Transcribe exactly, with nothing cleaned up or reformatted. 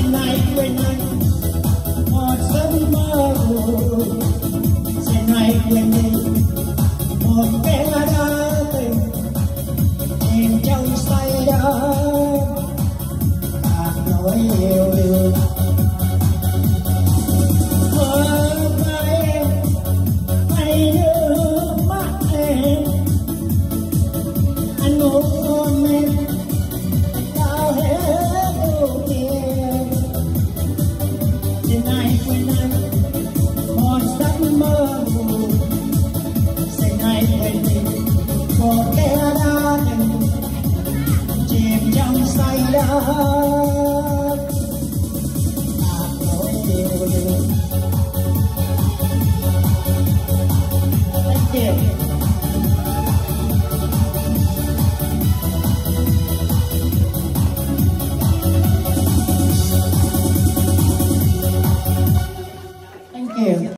Đêm nay quên anh một giấc mơ buồn, đêm nay quên đi một kẻ đã từng chìm trong say đắm cả nỗi yêu đương. Mơ và em hay nước mắt em, anh ngủ ôm em bao hết ưu phiền. Đêm nay quên anh một giấc mơ buồn, đêm nay quên đi một kẻ đã từng chìm trong say đắm cả nỗi yêu đương. Thank you. Thank you.